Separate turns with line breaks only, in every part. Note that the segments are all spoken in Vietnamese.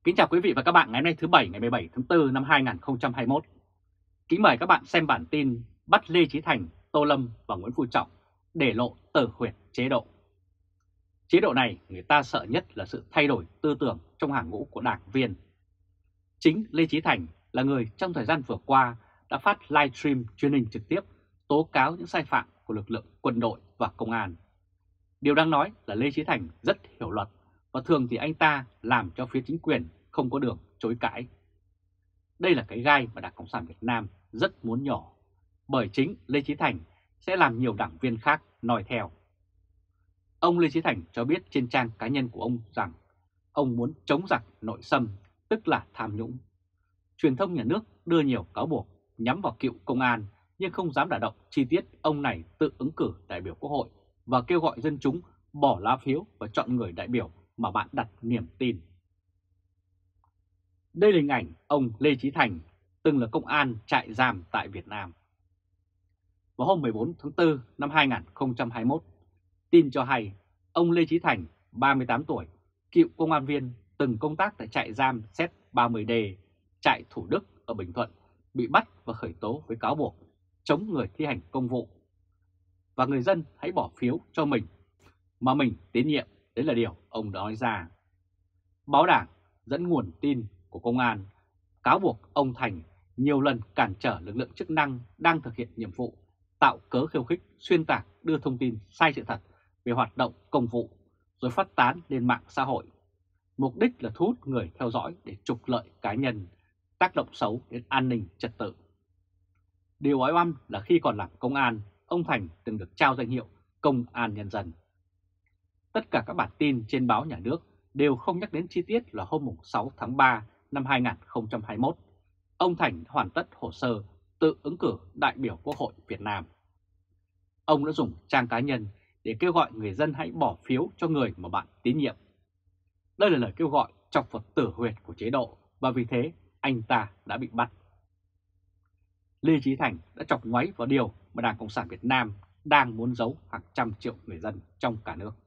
Kính chào quý vị và các bạn ngày hôm nay thứ Bảy ngày 17 tháng 4 năm 2021. Kính mời các bạn xem bản tin bắt Lê Chí Thành, Tô Lâm và Nguyễn Phú Trọng để lộ tử huyệt chế độ. Chế độ này người ta sợ nhất là sự thay đổi tư tưởng trong hàng ngũ của đảng viên. Chính Lê Chí Thành là người trong thời gian vừa qua đã phát livestream truyền hình trực tiếp tố cáo những sai phạm của lực lượng quân đội và công an. Điều đáng nói là Lê Chí Thành rất hiểu luật và thường thì anh ta làm cho phía chính quyền không có đường chối cãi. Đây là cái gai mà Đảng Cộng sản Việt Nam rất muốn nhổ, bởi chính Lê Chí Thành sẽ làm nhiều đảng viên khác noi theo. Ông Lê Chí Thành cho biết trên trang cá nhân của ông rằng ông muốn chống giặc nội xâm, tức là tham nhũng. Truyền thông nhà nước đưa nhiều cáo buộc nhắm vào cựu công an nhưng không dám đả động chi tiết ông này tự ứng cử đại biểu Quốc hội và kêu gọi dân chúng bỏ lá phiếu và chọn người đại biểu mà bạn đặt niềm tin. Đây là hình ảnh ông Lê Chí Thành, từng là công an trại giam tại Việt Nam. Vào hôm 14 tháng 4 năm 2021, tin cho hay ông Lê Chí Thành, 38 tuổi, cựu công an viên từng công tác tại trại giam Z30D, trại Thủ Đức ở Bình Thuận, bị bắt và khởi tố với cáo buộc chống người thi hành công vụ. Và người dân hãy bỏ phiếu cho mình mà mình tín nhiệm, đấy là điều ông đã nói ra. Báo Đảng dẫn nguồn tin của công an cáo buộc ông Thành nhiều lần cản trở lực lượng chức năng đang thực hiện nhiệm vụ, tạo cớ khiêu khích, xuyên tạc, đưa thông tin sai sự thật về hoạt động công vụ rồi phát tán lên mạng xã hội. Mục đích là thu hút người theo dõi để trục lợi cá nhân, tác động xấu đến an ninh trật tự. Điều oái oăm là khi còn làm công an, ông Thành từng được trao danh hiệu Công an Nhân dân. Tất cả các bản tin trên báo nhà nước đều không nhắc đến chi tiết là hôm 6 tháng 3 năm 2021, ông Thành hoàn tất hồ sơ tự ứng cử đại biểu Quốc hội Việt Nam. Ông đã dùng trang cá nhân để kêu gọi người dân hãy bỏ phiếu cho người mà bạn tín nhiệm. Đây là lời kêu gọi chọc vào tử huyệt của chế độ và vì thế anh ta đã bị bắt. Lê Chí Thành đã chọc ngoáy vào điều mà Đảng Cộng sản Việt Nam đang muốn giấu hàng trăm triệu người dân trong cả nước.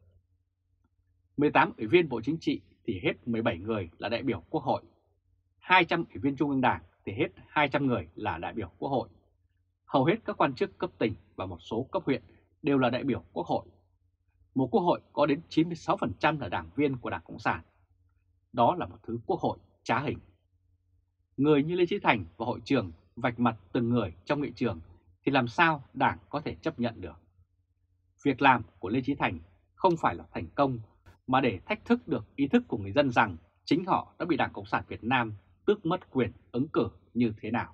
18 ủy viên Bộ Chính trị thì hết 17 người là đại biểu Quốc hội. 200 ủy viên Trung ương Đảng thì hết 200 người là đại biểu Quốc hội. Hầu hết các quan chức cấp tỉnh và một số cấp huyện đều là đại biểu Quốc hội. Một Quốc hội có đến 96% là đảng viên của Đảng Cộng sản. Đó là một thứ Quốc hội trá hình. Người như Lê Chí Thành và hội trường vạch mặt từng người trong nghị trường thì làm sao Đảng có thể chấp nhận được. Việc làm của Lê Chí Thành không phải là thành công mà để thách thức được ý thức của người dân rằng chính họ đã bị Đảng Cộng sản Việt Nam tước mất quyền ứng cử như thế nào.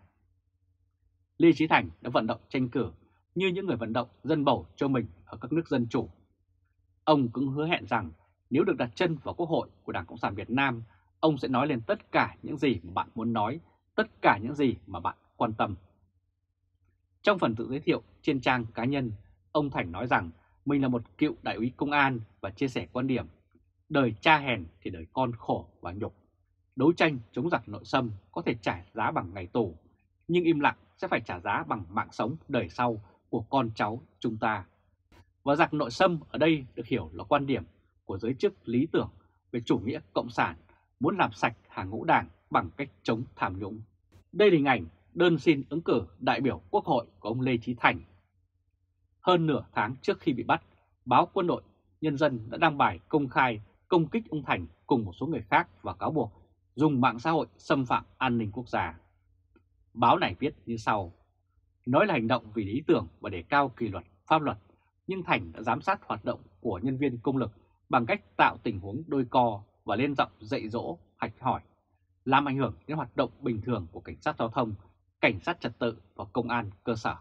Lê Chí Thành đã vận động tranh cử như những người vận động dân bầu cho mình ở các nước dân chủ. Ông cũng hứa hẹn rằng nếu được đặt chân vào Quốc hội của Đảng Cộng sản Việt Nam, ông sẽ nói lên tất cả những gì mà bạn muốn nói, tất cả những gì mà bạn quan tâm. Trong phần tự giới thiệu trên trang cá nhân, ông Thành nói rằng mình là một cựu đại úy công an và chia sẻ quan điểm đời cha hèn thì đời con khổ và nhục. Đấu tranh chống giặc nội xâm có thể trả giá bằng ngày tù, nhưng im lặng sẽ phải trả giá bằng mạng sống đời sau của con cháu chúng ta. Và giặc nội xâm ở đây được hiểu là quan điểm của giới chức lý tưởng về chủ nghĩa cộng sản muốn làm sạch hàng ngũ đảng bằng cách chống tham nhũng. Đây là hình ảnh đơn xin ứng cử đại biểu Quốc hội của ông Lê Chí Thành. Hơn nửa tháng trước khi bị bắt, báo Quân đội Nhân dân đã đăng bài công khai công kích ông Thành cùng một số người khác và cáo buộc dùng mạng xã hội xâm phạm an ninh quốc gia. Báo này viết như sau: nói là hành động vì lý tưởng và đề cao kỷ luật, pháp luật, nhưng Thành đã giám sát hoạt động của nhân viên công lực bằng cách tạo tình huống đôi co và lên giọng dạy dỗ, hạch hỏi, làm ảnh hưởng đến hoạt động bình thường của cảnh sát giao thông, cảnh sát trật tự và công an cơ sở.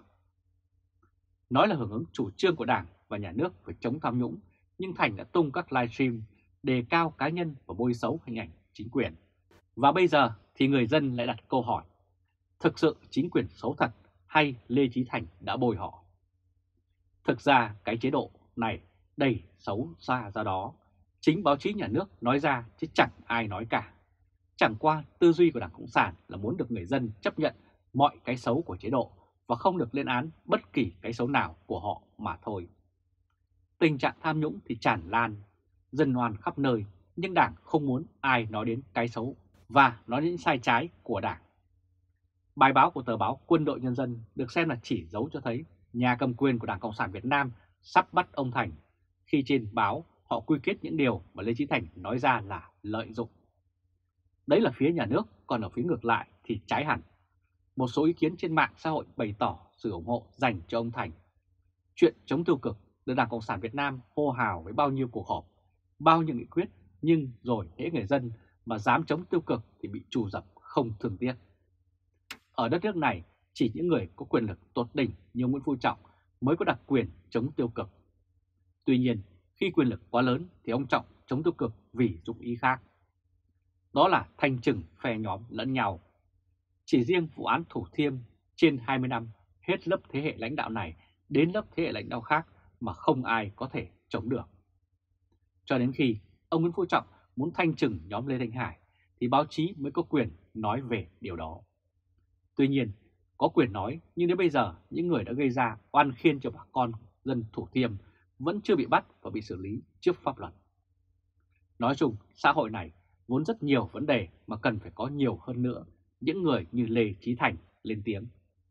Nói là hưởng ứng chủ trương của Đảng và Nhà nước về chống tham nhũng, nhưng Thành đã tung các livestream đề cao cá nhân và bôi xấu hình ảnh chính quyền. Và bây giờ thì người dân lại đặt câu hỏi, thực sự chính quyền xấu thật hay Lê Chí Thành đã bôi họ? Thực ra cái chế độ này đầy xấu xa ra đó, chính báo chí nhà nước nói ra chứ chẳng ai nói cả. Chẳng qua tư duy của Đảng Cộng sản là muốn được người dân chấp nhận mọi cái xấu của chế độ và không được lên án bất kỳ cái xấu nào của họ mà thôi. Tình trạng tham nhũng thì tràn lan, dân oan khắp nơi, nhưng Đảng không muốn ai nói đến cái xấu và nói những sai trái của Đảng. Bài báo của tờ báo Quân đội Nhân dân được xem là chỉ dấu cho thấy nhà cầm quyền của Đảng Cộng sản Việt Nam sắp bắt ông Thành, khi trên báo họ quy kết những điều mà Lê Chí Thành nói ra là lợi dụng. Đấy là phía nhà nước, còn ở phía ngược lại thì trái hẳn. Một số ý kiến trên mạng xã hội bày tỏ sự ủng hộ dành cho ông Thành. Chuyện chống tiêu cực được Đảng Cộng sản Việt Nam hô hào với bao nhiêu cuộc họp, bao nhiêu nghị quyết, nhưng rồi hễ người dân mà dám chống tiêu cực thì bị trù dập không thương tiếc. Ở đất nước này, chỉ những người có quyền lực tột đỉnh như Nguyễn Phú Trọng mới có đặc quyền chống tiêu cực. Tuy nhiên, khi quyền lực quá lớn thì ông Trọng chống tiêu cực vì dụng ý khác. Đó là thanh trừng phe nhóm lẫn nhau. Chỉ riêng vụ án Thủ Thiêm trên 20 năm, hết lớp thế hệ lãnh đạo này đến lớp thế hệ lãnh đạo khác mà không ai có thể chống được. Cho đến khi ông Nguyễn Phú Trọng muốn thanh trừng nhóm Lê Thanh Hải thì báo chí mới có quyền nói về điều đó. Tuy nhiên, có quyền nói nhưng đến bây giờ những người đã gây ra oan khiên cho bà con dân Thủ Thiêm vẫn chưa bị bắt và bị xử lý trước pháp luật. Nói chung, xã hội này vốn rất nhiều vấn đề mà cần phải có nhiều hơn nữa những người như Lê Chí Thành lên tiếng.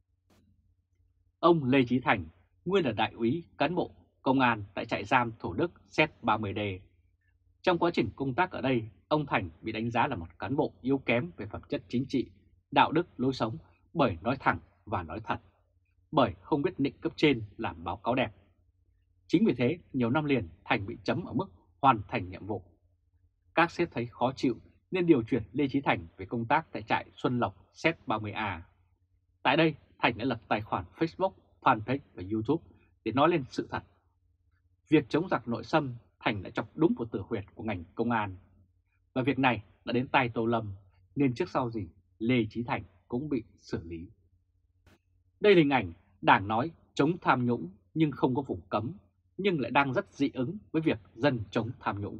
Ông Lê Chí Thành, nguyên là đại úy cán bộ công an tại trại giam Thủ Đức Z30D. Trong quá trình công tác ở đây, ông Thành bị đánh giá là một cán bộ yếu kém về phẩm chất chính trị, đạo đức, lối sống bởi nói thẳng và nói thật, bởi không biết nịnh cấp trên làm báo cáo đẹp. Chính vì thế, nhiều năm liền Thành bị chấm ở mức hoàn thành nhiệm vụ. Các sếp thấy khó chịu nên điều chuyển Lê Chí Thành về công tác tại trại Xuân Lộc Z30A. Tại đây, Thành đã lập tài khoản Facebook, fanpage và YouTube để nói lên sự thật. Việc chống giặc nội xâm, Thành đã chọc đúng vào tử huyệt của ngành công an. Và việc này đã đến tai Tô Lâm, nên trước sau gì Lê Chí Thành cũng bị xử lý. Đây là hình ảnh Đảng nói chống tham nhũng nhưng không có vùng cấm, nhưng lại đang rất dị ứng với việc dân chống tham nhũng.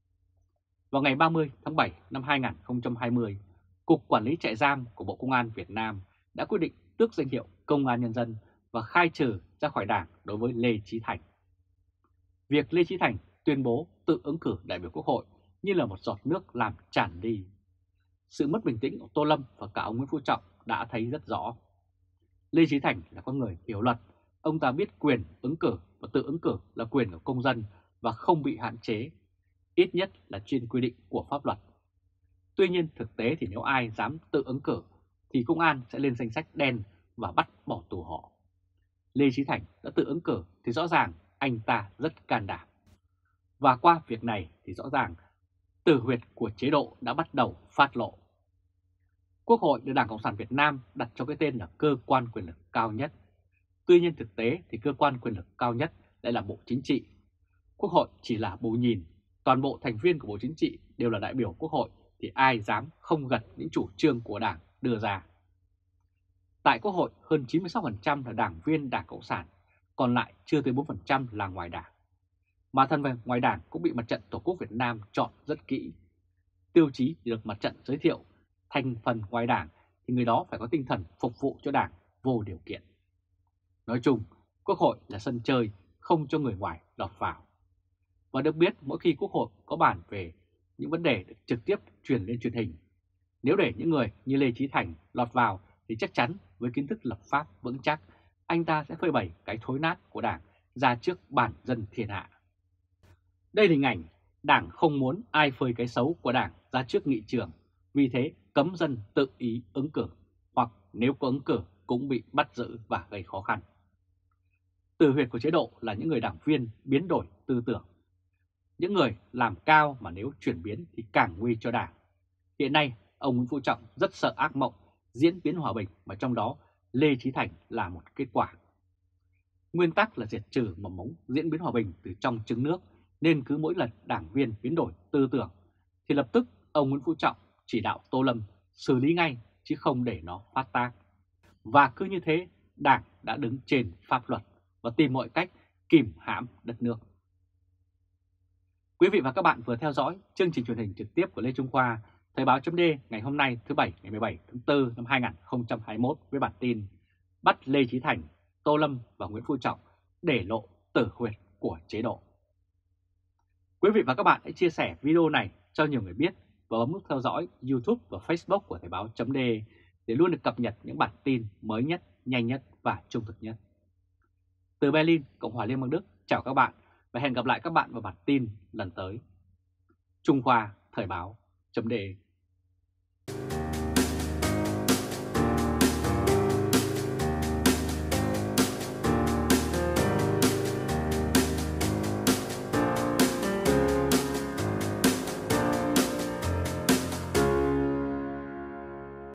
Vào ngày 30 tháng 7 năm 2020, Cục Quản lý Trại giam của Bộ Công an Việt Nam đã quyết định tước danh hiệu Công an Nhân dân và khai trừ ra khỏi Đảng đối với Lê Chí Thành. Việc Lê Chí Thành tuyên bố tự ứng cử đại biểu Quốc hội như là một giọt nước làm tràn đi. Sự mất bình tĩnh của Tô Lâm và cả ông Nguyễn Phú Trọng đã thấy rất rõ. Lê Chí Thành là con người hiểu luật, ông ta biết quyền ứng cử và tự ứng cử là quyền của công dân và không bị hạn chế, ít nhất là trên quy định của pháp luật. Tuy nhiên thực tế thì nếu ai dám tự ứng cử thì công an sẽ lên danh sách đen và bắt bỏ tù họ. Lê Chí Thành đã tự ứng cử thì rõ ràng anh ta rất can đảm. Và qua việc này thì rõ ràng tử huyệt của chế độ đã bắt đầu phát lộ. Quốc hội được Đảng Cộng sản Việt Nam đặt cho cái tên là cơ quan quyền lực cao nhất. Tuy nhiên thực tế thì cơ quan quyền lực cao nhất lại là Bộ Chính trị. Quốc hội chỉ là bù nhìn, toàn bộ thành viên của Bộ Chính trị đều là đại biểu Quốc hội thì ai dám không gật những chủ trương của Đảng đưa ra. Tại Quốc hội hơn 96% là đảng viên Đảng Cộng sản, còn lại chưa tới 4% là ngoài Đảng. Mà thân về ngoài Đảng cũng bị Mặt trận Tổ quốc Việt Nam chọn rất kỹ. Tiêu chí để được Mặt trận giới thiệu thành phần ngoài Đảng thì người đó phải có tinh thần phục vụ cho Đảng vô điều kiện. Nói chung, Quốc hội là sân chơi không cho người ngoài lọt vào. Và được biết mỗi khi Quốc hội có bàn về những vấn đề được trực tiếp truyền lên truyền hình, nếu để những người như Lê Chí Thành lọt vào thì chắc chắn với kiến thức lập pháp vững chắc, anh ta sẽ phơi bày cái thối nát của Đảng ra trước bản dân thiên hạ. Đây là hình ảnh Đảng không muốn ai phơi cái xấu của Đảng ra trước nghị trường, vì thế cấm dân tự ý ứng cử, hoặc nếu có ứng cử cũng bị bắt giữ và gây khó khăn. Tử huyệt của chế độ là những người đảng viên biến đổi tư tưởng. Những người làm cao mà nếu chuyển biến thì càng nguy cho Đảng. Hiện nay, ông Nguyễn Phú Trọng rất sợ ác mộng diễn biến hòa bình mà trong đó Lê Chí Thành là một kết quả. Nguyên tắc là diệt trừ mầm mống diễn biến hòa bình từ trong trứng nước, nên cứ mỗi lần đảng viên biến đổi tư tưởng thì lập tức ông Nguyễn Phú Trọng chỉ đạo Tô Lâm xử lý ngay chứ không để nó phát tác. Và cứ như thế, Đảng đã đứng trên pháp luật và tìm mọi cách kìm hãm đất nước. Quý vị và các bạn vừa theo dõi chương trình truyền hình trực tiếp của Lê Trung Khoa, Thời báo chấm D ngày hôm nay thứ Bảy ngày 17 tháng 4 năm 2021 với bản tin bắt Lê Chí Thành, Tô Lâm và Nguyễn Phú Trọng để lộ tử huyệt của chế độ. Quý vị và các bạn hãy chia sẻ video này cho nhiều người biết và bấm nút theo dõi YouTube và Facebook của Thời báo.de để luôn được cập nhật những bản tin mới nhất, nhanh nhất và trung thực nhất. Từ Berlin, Cộng hòa Liên bang Đức, chào các bạn và hẹn gặp lại các bạn vào bản tin lần tới. Trung Khoa Thời báo.de